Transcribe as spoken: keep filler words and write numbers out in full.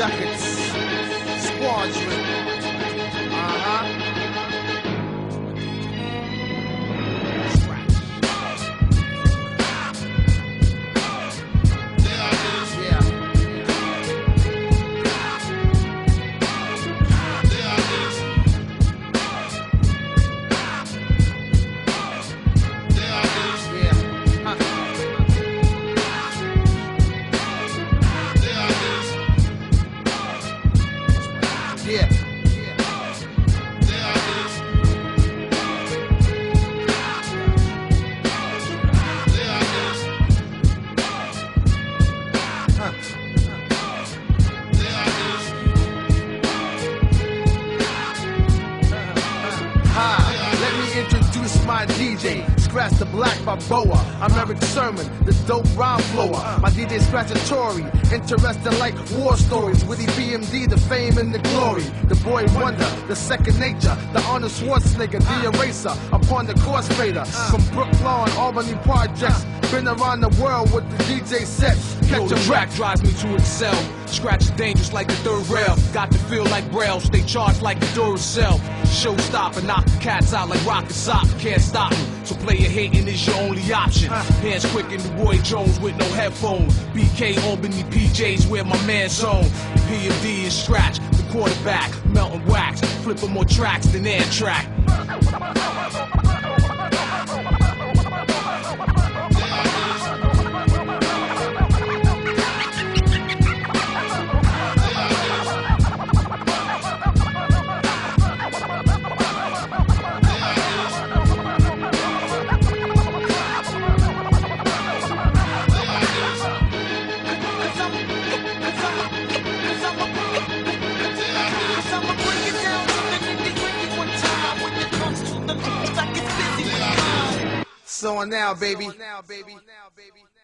Ducats, Squadron. Uh-huh. Yeah. Hi, let me introduce my D J. Scratch the Black Balboa. I'm Eric Sermon, the dope rhyme flower. My D J Scratch a Tory, interesting like war stories. Witty B M D, the fame and the glory. The boy wonder, the second nature. The Arnold Schwarzenegger, the eraser. Upon the course fader. From Brooklyn, Albany projects. Been around the world with the D J set. Yo, the track drives me to excel. Scratch is dangerous like the third rail. Got to feel like Braille, stay charged like the Duracell. Showstopper, knock the cats out like rocket sock. Can't stop me, so player hating is your only option. Hands quick in the Roy Jones with no headphones. B K Albany P Js where my man's on. P M D is Scratch, the quarterback. Melting wax, flipping more tracks than air track. So on now, baby.